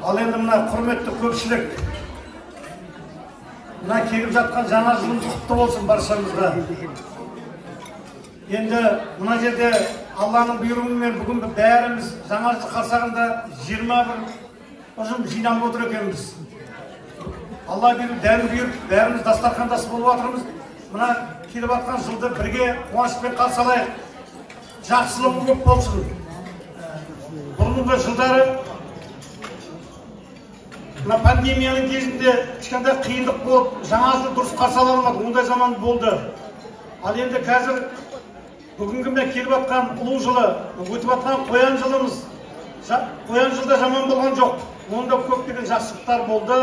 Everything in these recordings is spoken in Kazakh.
Ал енді мына құрметті көпшілік, мына келіп жатқан жаңа жылымыз құтты болсын баршамызға. Енді мына жерде Алланың бұйрығымен бүгін бәріміз жаңа жыл қарсаңында 21 ұжым жиналып отыр екенбіз. Алла беріп, дәмі беріп, бәріміз дастархандас болып отырмыз. Мына келіп жатқан жылды бірге қуанышпен қарсы алайық. Жақсылығы көп болсын. Бұрынғы жылдары мына пандемияның кезінде кішкентай қиындық болып, жаңа жылды дұрыс қарсы ала алмады. Ондай заман болды. Ал енді қазір бүгінгі міне келіп жатқан ұлы жылы, өтіп жатқан қоян жылымыз, қоян жылда жаман болған жоқ. Онда көптеген жақсылықтар болды.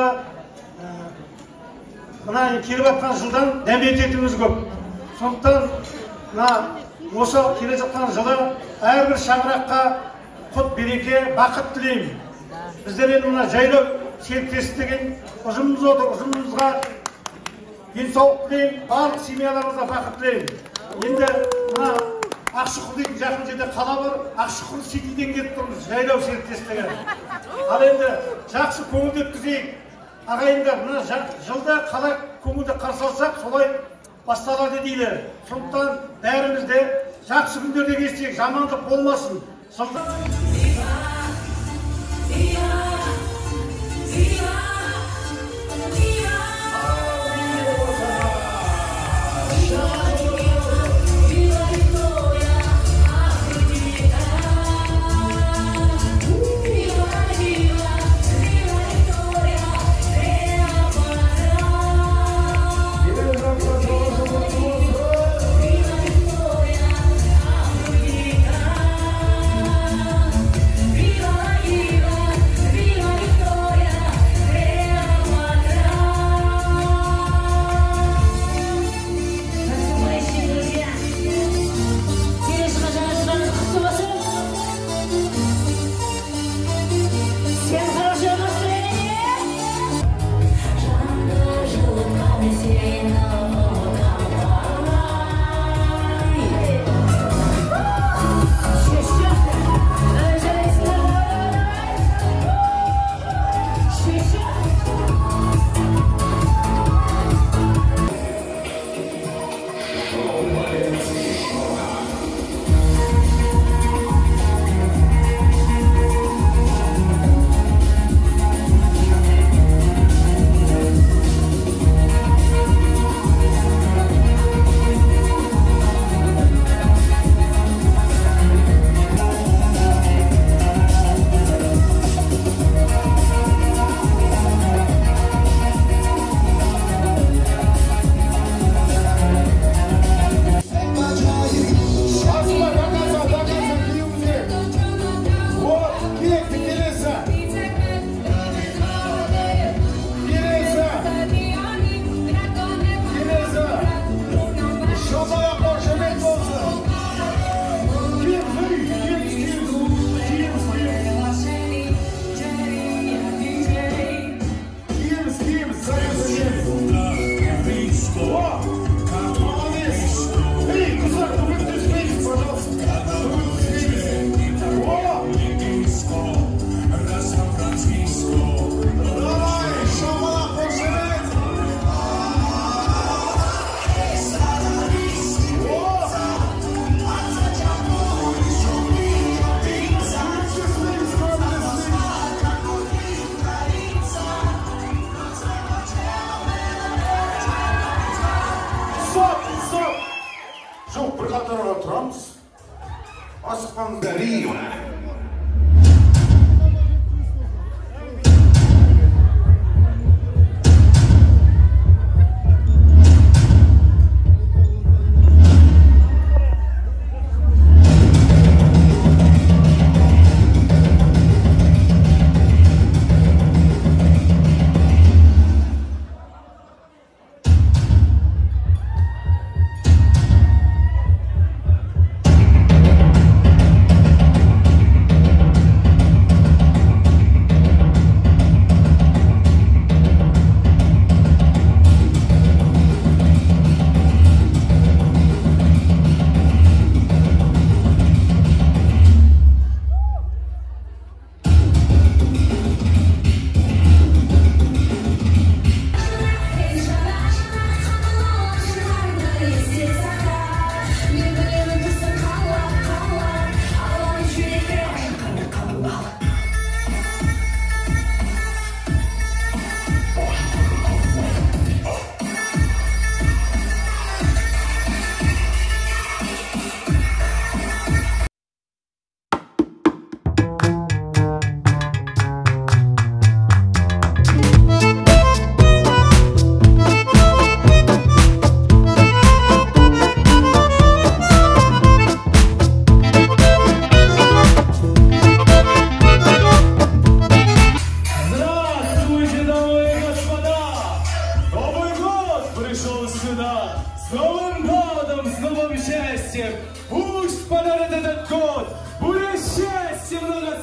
Мына келіп жатқан жылдан дәмететіміз көп. Сондықтан осы келе жатқан жылы әрбір шаңыраққа құт береке, бақыт тілеймін. Біздер енді мына жайлау серіктестік деген ұжымымыз отыр. Ұжымымызға денсаулық тілеймін, барлық семьяларымызға бақыт тілеймін. Енді мына Ақшұқыр дейтін жақын жерде қала бар, Ақшұқыр Ситиден келіп тұрмыз, жайлау серіктестігі. Ал енді жақсы көңілді өткізейік. Ағайындар, мына жылда қалай көңілді қарсы алсақ, солай басталады дейді. Сондықтан бәріміз де жақсы күндерде кездесейік, жамандық болмасын. Жоқ, бір қатарға тұрамыз. Асықпаңыздар, Рио.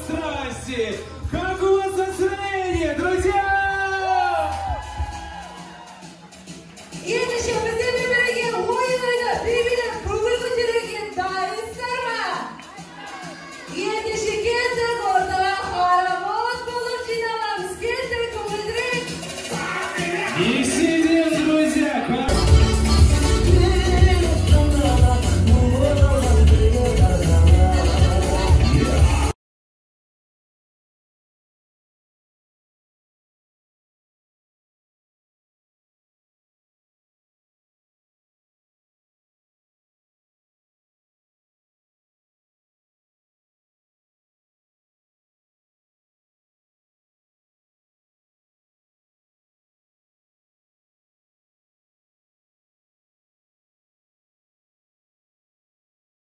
страсти. Как у вас настроение, друзья? Ендеше бізден бір-бірге ойын ойнап, бір-бірден көңіл көтеруге дайынсыздар ма?